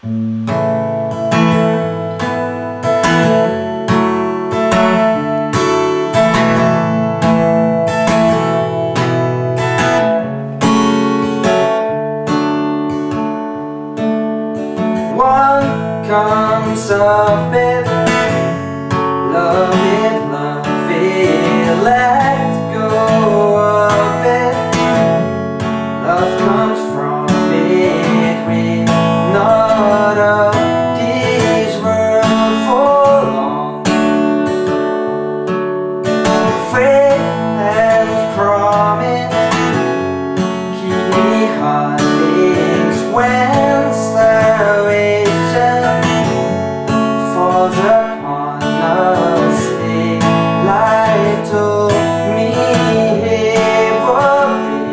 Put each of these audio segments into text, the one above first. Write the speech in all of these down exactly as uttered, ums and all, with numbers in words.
Comes of it, love it, love it, let go of it. Love comes from it, we're not of this world for long. Faith and promise keep me heartless when salvation falls upon us. They lie to me it will be.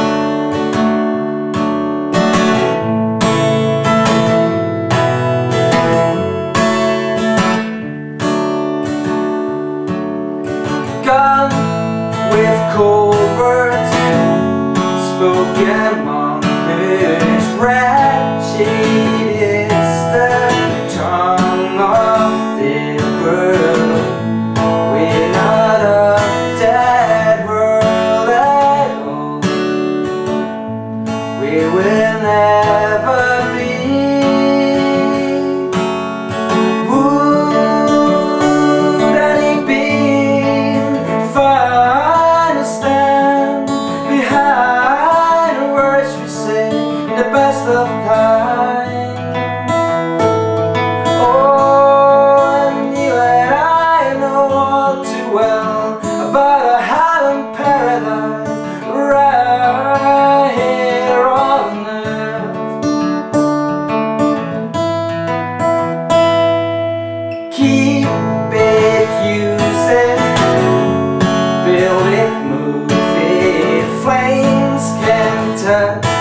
Gone with cold words spoken among his ratchet is the tongue of the world. We're not of that world at all. We will never be. Would any being find a stand behind the words we say in the best of time? About a Highland paradise right here on earth. Keep it, use it, build it, move it. Flames can touch